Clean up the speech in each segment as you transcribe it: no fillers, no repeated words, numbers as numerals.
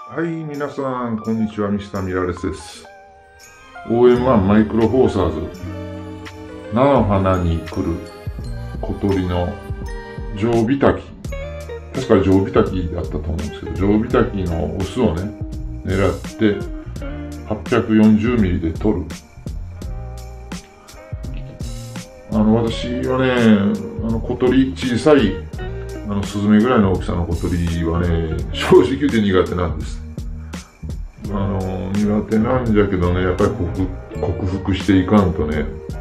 はい、皆さん、こんにちは。ミスターミラレスです。OM1 マイクロフォーサーズ、菜の花に来る小鳥のジョウビタキ。確かジョウビタキだったと思うんですけど、ジョウビタキのオスをね、狙って840ミリで取る。私はね、小鳥、小さい、スズメぐらいの大きさの小鳥はね、正直言って苦手なんです。苦手なんじゃけどね、やっぱり克服していかんとね、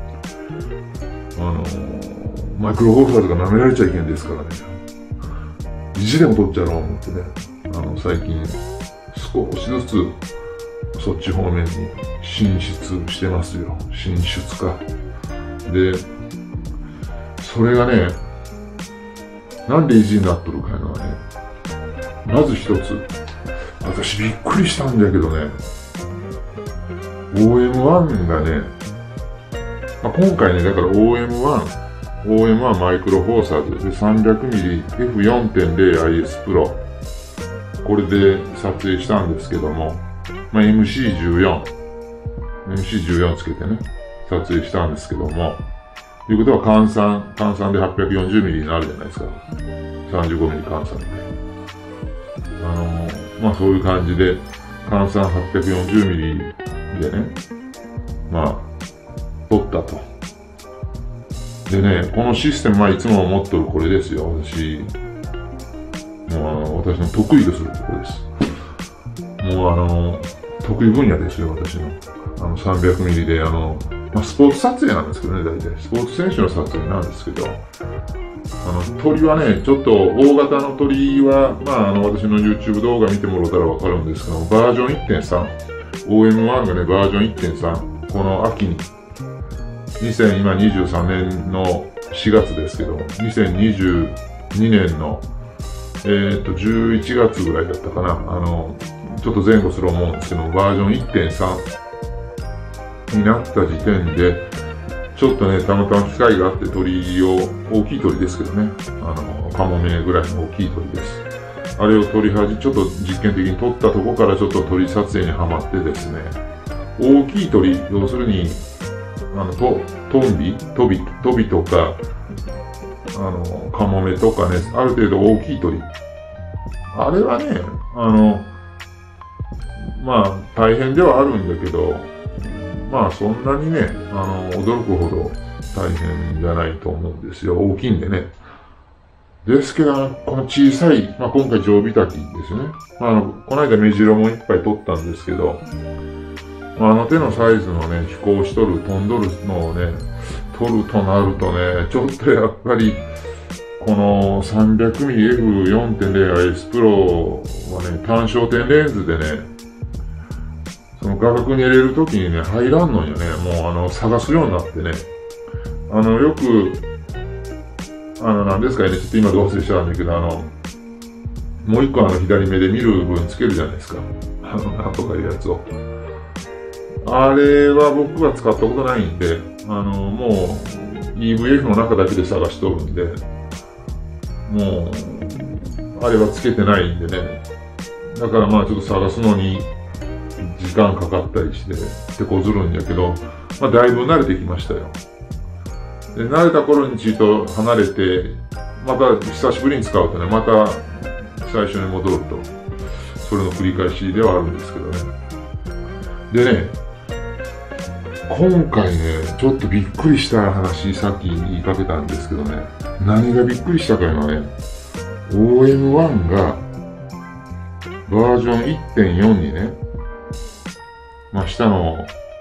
マイクロフォーサーズが舐められちゃいけんですからね。意地でも取っちゃろう思ってね、最近少しずつそっち方面に進出してますよ。進出か。で、それがね、なんで意地になっとるかいうのはね、まず一つ、私びっくりしたんだけどね、OM1 がね、今回ね、だから OM1 マイクロフォーサーズで 300mmF4.0IS プロ、これで撮影したんですけども、MC14 つけてね、撮影したんですけども、ということは換算で 840mm になるじゃないですか。35mm 換算で。そういう感じで、換算 840mm でね、撮ったと。でね、このシステムはいつも持っとるこれですよ。私の得意とするところです。得意分野ですよ、私の。300mmで、スポーツ撮影なんですけどね、大体。スポーツ選手の撮影なんですけど、鳥はね、ちょっと大型の鳥は、私の YouTube 動画見てもらったらわかるんですけども、バージョン 1.3、OM1 がね、バージョン 1.3、この秋に、2023年の4月ですけど、2022年の、11月ぐらいだったかな、ちょっと前後する思うんですけど、バージョン 1.3 になった時点で、ちょっとね、たまたま機会があって鳥を、大きい鳥ですけどね、カモメぐらいの大きい鳥です。あれをちょっと実験的に撮ったとこからちょっと鳥撮影にはまってですね、大きい鳥、要するに、トビとか、カモメとかね、ある程度大きい鳥。あれはね、大変ではあるんだけど、そんなにね、驚くほど大変じゃないと思うんですよ。大きいんでね。ですけど、この小さい、今回ジョウビタキですよね。この間メジロもいっぱい撮ったんですけど、手のサイズのね、飛行しとる、飛んどるのをね、撮るとなるとね、ちょっとやっぱり、この 300mmF4.0IS プロはね、単焦点レンズでね、その画角に入れるときにね、入らんのよね。もう探すようになってね。よく、何ですかね、ちょっと今どうせしたんだけど、もう一個左目で見る分つけるじゃないですか。なんとかいうやつを。あれは僕は使ったことないんで、もう EVF の中だけで探しとるんで、もう、あれはつけてないんでね。だからちょっと探すのに、時間かかったりして、手こずるんやけど、だいぶ慣れてきましたよ。で、慣れた頃にちょっと離れて、また久しぶりに使うとね、また最初に戻ると、それの繰り返しではあるんですけどね。でね、今回ね、ちょっとびっくりした話、さっき言いかけたんですけどね、何がびっくりしたかいうのはね、OM1 がバージョン 1.4 にね、下の、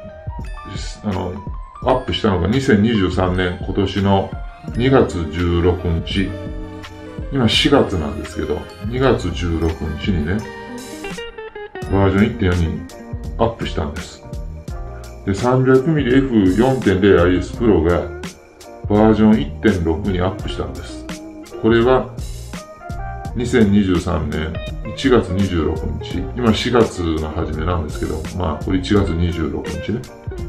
アップしたのが2023年、今年の2月16日。今4月なんですけど、2月16日にね、バージョン 1.4 にアップしたんです。で、300mmF4.0IS プロがバージョン 1.6 にアップしたんです。これは2023年1月26日。今4月の初めなんですけど、これ1月26日ね。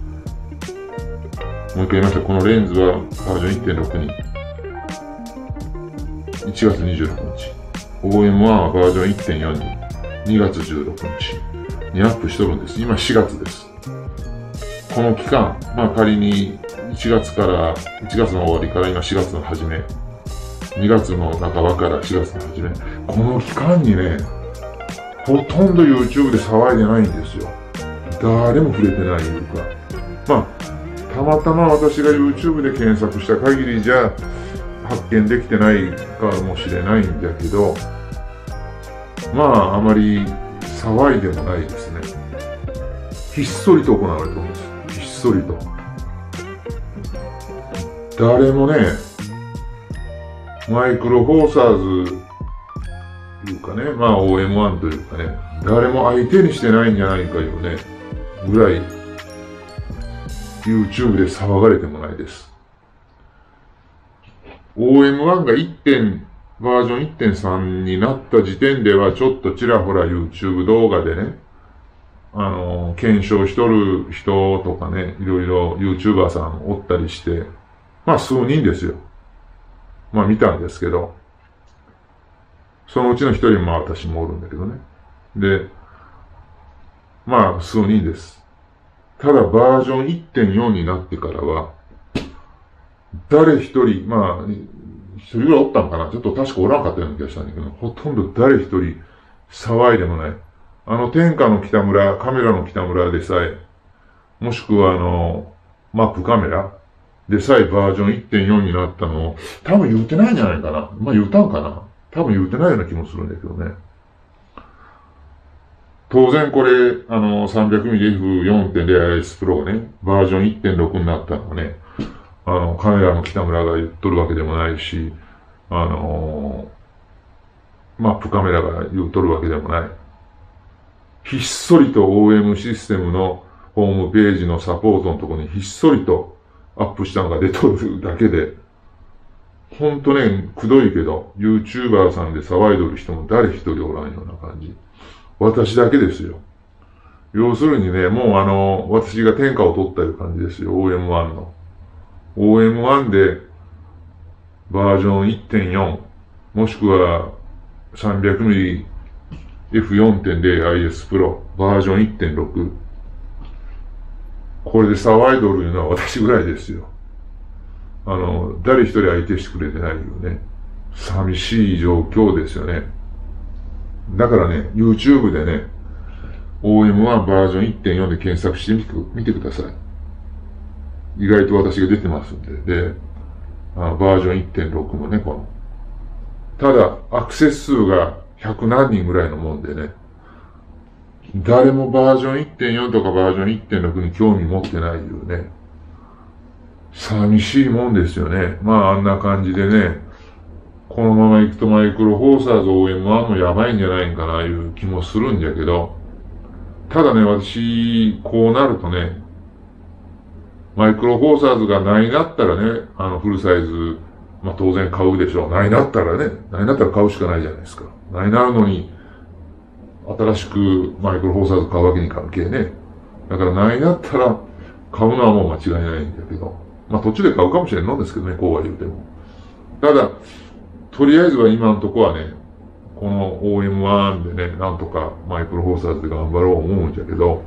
もう一回言いました。このレンズはバージョン 1.6 に1月26日。OM1 はバージョン 1.4 に 2月16日にアップしとるんです。今4月です。この期間、仮に1月の終わりから今4月の初め、2月の半ばから4月の初め、この期間にね、ほとんど YouTube で騒いでないんですよ。誰も触れてないいうか。たまたま私が YouTube で検索した限りじゃ発見できてないかもしれないんだけど、あまり騒いでもないですね。ひっそりと行われてるんです。ひっそりと。誰もね、マイクロフォーサーズいうかね、OM1 というかね、誰も相手にしてないんじゃないかいうね、ぐらい YouTube で騒がれてもないです。OM1 がバージョン 1.3 になった時点ではちょっとちらほら YouTube 動画でね、検証しとる人とかね、いろいろ YouTuber さんおったりして、数人ですよ。見たんですけど、そのうちの一人も私もおるんだけどね。で、数人です。ただバージョン 1.4 になってからは、誰一人、一人ぐらいおったんかな、ちょっと確かおらんかったような気がしたんだけど、ほとんど誰一人騒いでもない。天下の北村、カメラの北村でさえ、もしくはマップカメラでさえバージョン 1.4 になったのを、多分言うてないんじゃないかな。言うたんかな。多分言うてないような気もするんだけどね。当然これ、300mmF4.0IS プロがね、バージョン 1.6 になったのはね、カメラの北村が言っとるわけでもないし、マップカメラが言っとるわけでもない。ひっそりと OM システムのホームページのサポートのところにひっそりとアップしたのが出とるだけで、ほんとね、くどいけど、YouTuber さんで騒いどる人も誰一人おらんような感じ。私だけですよ。要するにね、もう私が天下を取ったいう感じですよ、OM1 の。OM1 でバージョン 1.4、もしくは 300mmF4.0IS プロ、バージョン 1.6。これで騒いどるいうのは私ぐらいですよ。誰一人相手してくれてないよね。寂しい状況ですよね。だからね、YouTube でね、OM1 バージョン 1.4 で検索してみてください。意外と私が出てますんで。で、バージョン 1.6 もね、ただ、アクセス数が100何人ぐらいのもんでね、誰もバージョン 1.4 とかバージョン 1.6 に興味持ってないいうね、寂しいもんですよね。あんな感じでね、このまま行くとマイクロフォーサーズ OM1 もやばいんじゃないんかないう気もするんじゃけど、ただね、私、こうなるとね、マイクロフォーサーズがないなったらね、フルサイズ、当然買うでしょう。ないなったらね、ないなったら買うしかないじゃないですか。ないなるのに、新しくマイクロフォーサーズ買うわけに関係ね。だからないなったら、買うのはもう間違いないんだけど。途中で買うかもしれんのですけどね、こうは言うても。ただ、とりあえずは今のとこはね、この OM1 でね、なんとかマイクロフォーサーズで頑張ろう思うんじゃけど、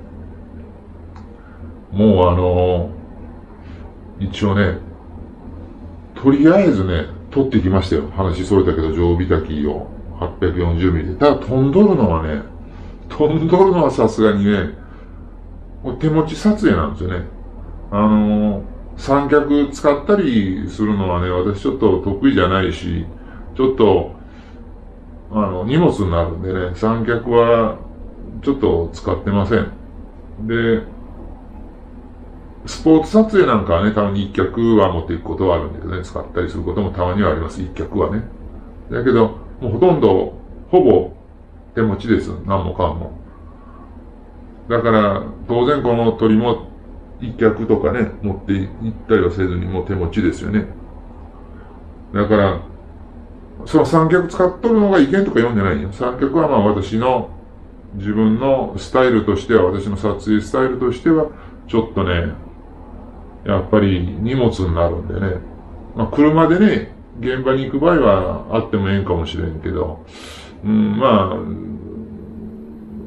もう一応ね、とりあえずね、取ってきましたよ。話それたけど、常備炊きを 840mm で。ただ飛んどるのはさすがにね、手持ち撮影なんですよね。三脚使ったりするのはね、私ちょっと得意じゃないし、ちょっと、荷物になるんでね、三脚はちょっと使ってません。で、スポーツ撮影なんかはね、たまに一脚は持っていくことはあるんだけどね、使ったりすることもたまにはあります、一脚はね。だけど、もうほとんど、ほぼ手持ちです、何もかんも。だから、当然この鳥も一脚とかね、持って行ったりはせずにもう手持ちですよね。だから、その三脚使っとるのがいけんとか言うんじゃないよ。三脚は私の自分のスタイルとしては、私の撮影スタイルとしては、ちょっとね、やっぱり荷物になるんでね。車でね、現場に行く場合はあってもええんかもしれんけど、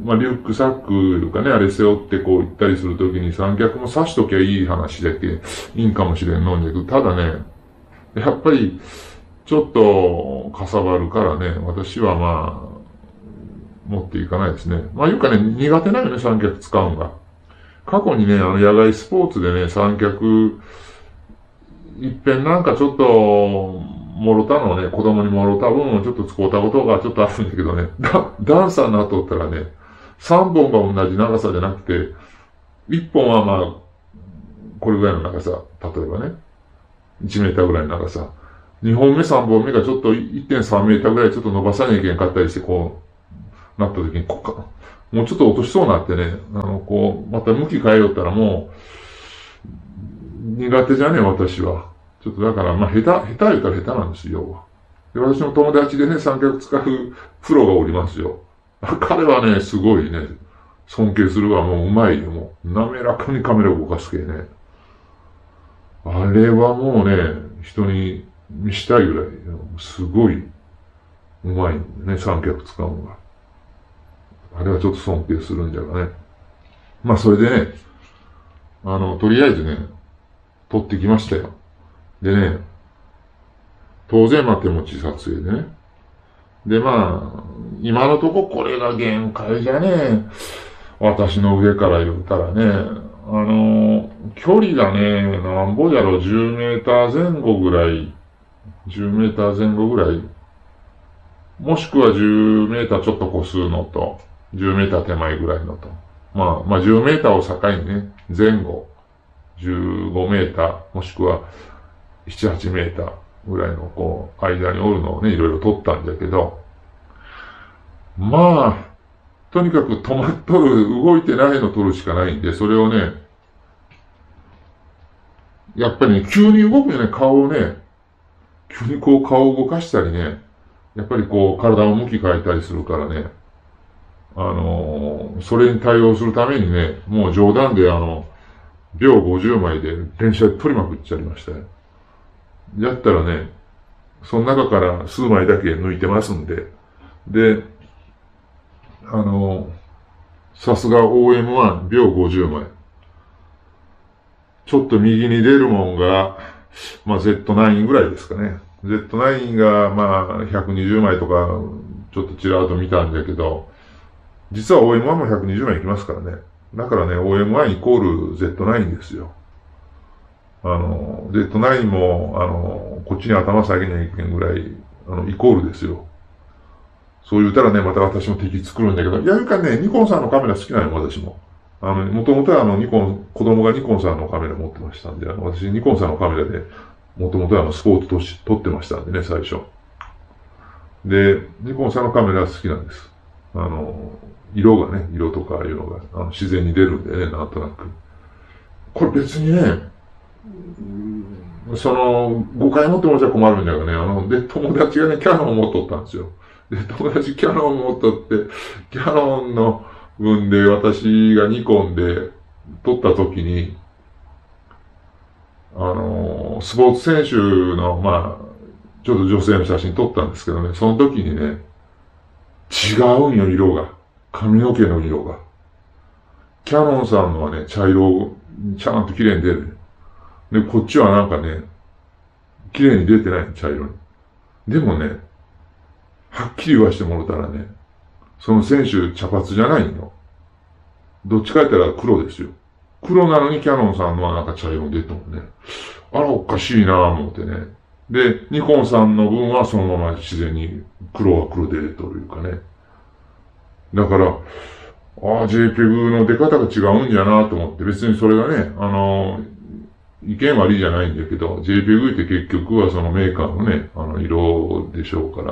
まあ、リュックサックいうかね、あれ背負ってこう行ったりするときに三脚も刺しときゃいい話だけいいんかもしれんのんだけど、ただね、やっぱり、ちょっとかさばるからね、私はまあ、持っていかないですね。まあいうかね、苦手なよね、三脚使うんが。過去にね、野外スポーツでね、三脚、いっぺんなんかちょっと、もろたのね、子供にもろた分をちょっと使うたことがちょっとあるんだけどね、ダンサーになっとったらね、3本が同じ長さじゃなくて、1本はまあ、これぐらいの長さ、例えばね、1メーターぐらいの長さ。2本目3本目がちょっと 1.3 メーターぐらいちょっと伸ばさなきゃいけんかったりして、こう、なった時に、もうちょっと落としそうになってね、こう、また向き変えよったらもう、苦手じゃねえ、私は。ちょっとだから、まあ、下手言ったら下手なんですよ。で、私の友達でね、三脚使うプロがおりますよ。彼はね、すごいね、尊敬するわ、もううまいよ、もう。滑らかにカメラを動かすけね。あれはもうね、人に見したいぐらい、すごい、うまいんでね、三脚使うのが。あれはちょっと尊敬するんじゃがね。まあ、それでね、とりあえずね、撮ってきましたよ。でね、当然まあ手持ち撮影でね。でまあ、今のとここれが限界じゃね。私の上から言うたらね、距離がね、なんぼじゃろ、10メーター前後ぐらい、10メーター前後ぐらい、もしくは10メーターちょっと個数のと、10メーター手前ぐらいのと。まあ10メーターを境にね、前後、15メーター、もしくは7、8メーターぐらいのこう、間におるのをね、いろいろ撮ったんだけど、まあ、とにかく止まっとる、動いてないの撮るしかないんで、それをね、やっぱりね、急に動くよね、顔をね、急にこう顔を動かしたりね、やっぱりこう体を向き変えたりするからね、それに対応するためにね、もう冗談で秒50枚で連写で撮りまくっちゃいましたよ。やったらね、その中から数枚だけ抜いてますんで、で、さすが OM1 秒50枚。ちょっと右に出るもんが、まあ Z9 ぐらいですかね。Z9 がまあ120枚とか、ちょっとちらっと見たんだけど、実は OM1 も120枚いきますからね。だからね、OM1 イコール Z9 ですよ。Z9 も、こっちに頭下げにゃいけんぐらい、イコールですよ。そう言うたらね、また私も敵作るんだけど、いや、いうかね、ニコンさんのカメラ好きなの、私も。もともとはニコン、子供がニコンさんのカメラ持ってましたんで、私ニコンさんのカメラで、もともとはスポーツ撮ってましたんでね、最初。で、ニコンさんのカメラ好きなんです。色がね、色とかああいうのが、自然に出るんでね、なんとなく。これ別にね、誤解持ってもらっちゃ困るんだよね。で、友達がね、キャノンを持っとったんですよ。で、友達キャノンを持っとって、キャノンの分で私がニコンで撮った時に、スポーツ選手の、まあ、ちょっと女性の写真撮ったんですけどね、その時にね、違うんよ、色が。髪の毛の色が。キャノンさんのはね、茶色、ちゃんと綺麗に出る。で、こっちはなんかね、綺麗に出てない、茶色に。でもね、はっきり言わしてもらったらね、その選手茶髪じゃないの。どっちか言ったら黒ですよ。黒なのにキャノンさんのはなんか茶色に出てもね。あら、おかしいなぁ思ってね。で、ニコンさんの分はそのまま自然に黒は黒でというかね。だから、JPEG の出方が違うんじゃなと思って、別にそれがね、意見悪いじゃないんだけど、JPEG って結局はそのメーカーのね、色でしょうから、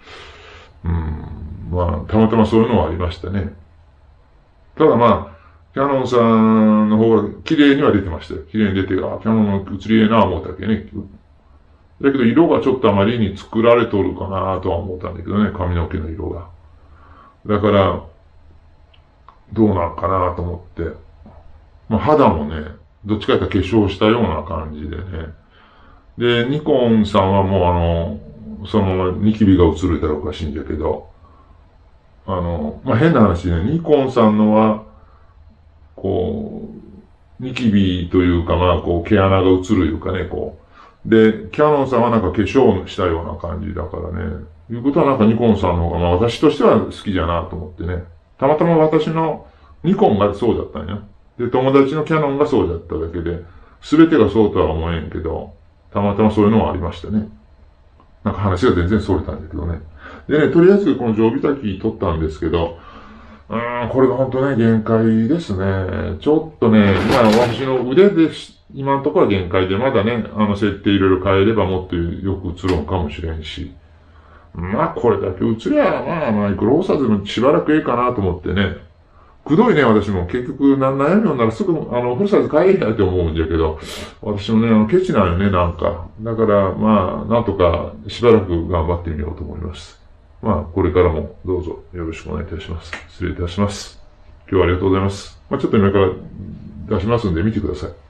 まあ、たまたまそういうのはありましたね。ただまあ、キャノンさんの方が綺麗には出てましたよ。綺麗に出て、キャノンの映りええな思ったわけね。だけど色がちょっとあまりに作られとるかなとは思ったんだけどね、髪の毛の色が。だから、どうなんかなと思って。まあ肌もね、どっちかというと化粧したような感じでね。で、ニコンさんはもうそのままニキビが映るたらおかしいんだけど、 変な話ね、ニコンさんのは、こニキビというか、毛穴が映るいうかね、で、キヤノンさんはなんか化粧したような感じだからね。いうことはなんかニコンさんの方が、私としては好きじゃなと思ってね。たまたま私のニコンがそうだったんや。で、友達のキヤノンがそうだっただけで、すべてがそうとは思えんけど、たまたまそういうのはありましたね。なんか話が全然逸れたんだけどね。でね、とりあえずこの常備炊き取ったんですけど、これが本当ね、限界ですね。ちょっとね、私の腕で今のところは限界で、まだね、設定いろいろ変えればもっとよく映るのかもしれんし。これだけ映りゃ、マイクロオーサーズもしばらくいいかなと思ってね。くどいね、私も。結局、悩みをならすぐ、フルサイズ変えたいと思うんじゃけど、私もね、ケチなんよね、なんか。だから、なんとか、しばらく頑張ってみようと思います。これからもどうぞよろしくお願いいたします。失礼いたします。今日はありがとうございます。ちょっと今から出しますんで見てください。